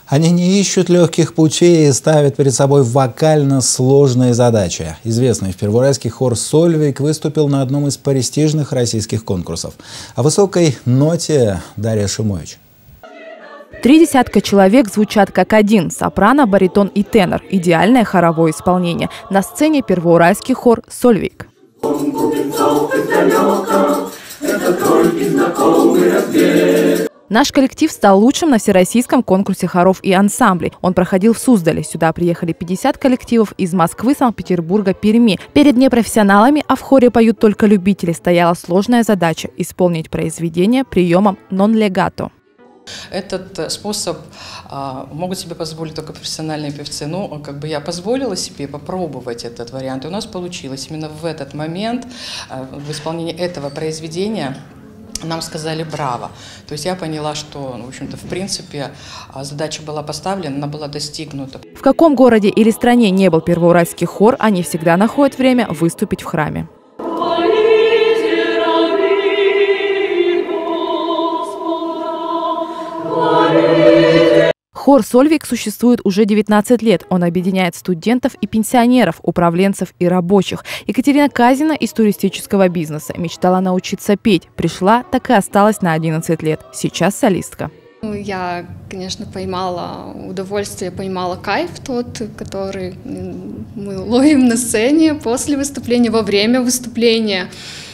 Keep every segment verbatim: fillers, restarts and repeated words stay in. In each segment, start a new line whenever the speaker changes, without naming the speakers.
Они не ищут легких путей и ставят перед собой вокально сложные задачи. Известный в Первоуральске хор «Сольвик» выступил на одном из престижных российских конкурсов. О высокой ноте Дарья Шумович.
Три десятка человек звучат как один – сопрано, баритон и тенор. Идеальное хоровое исполнение. На сцене первоуральский хор «Сольвик». Наш коллектив стал лучшим на всероссийском конкурсе хоров и ансамблей. Он проходил в Суздале. Сюда приехали пятьдесят коллективов из Москвы, Санкт-Петербурга, Перми. Перед непрофессионалами, а в хоре поют только любители, стояла сложная задача – исполнить произведение приемом нон-легато.
Этот способ а, могут себе позволить только профессиональные певцы. Ну, как бы я позволила себе попробовать этот вариант, и у нас получилось. Именно в этот момент, а, в исполнении этого произведения, нам сказали «браво». То есть я поняла, что, ну, в общем-то, в принципе, задача была поставлена, она была достигнута.
В каком городе или стране не был первоуральский хор, они всегда находят время выступить в храме. Хор «Сольвик» существует уже девятнадцать лет. Он объединяет студентов и пенсионеров, управленцев и рабочих. Екатерина Казина из туристического бизнеса мечтала научиться петь. Пришла, так и осталась на одиннадцать лет. Сейчас солистка.
Я, конечно, поймала удовольствие, поймала кайф тот, который мы ловим на сцене после выступления, во время выступления.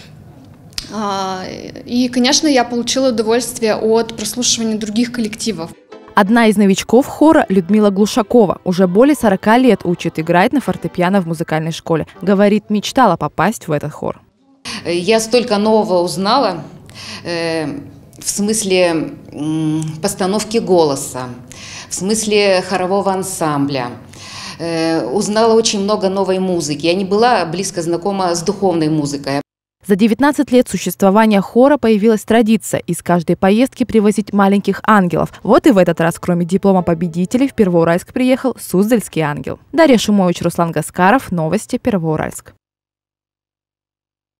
И, конечно, я получила удовольствие от прослушивания других коллективов.
Одна из новичков хора – Людмила Глушакова. Уже более сорока лет учит играть на фортепиано в музыкальной школе. Говорит, мечтала попасть в этот хор.
Я столько нового узнала э, в смысле э, постановки голоса, в смысле хорового ансамбля. Э, узнала очень много новой музыки. Я не была близко знакома с духовной музыкой.
За девятнадцать лет существования хора появилась традиция из каждой поездки привозить маленьких ангелов. Вот и в этот раз, кроме диплома победителей, в Первоуральск приехал Суздальский ангел. Дарья Шумович, Руслан Гаскаров. Новости Первоуральск.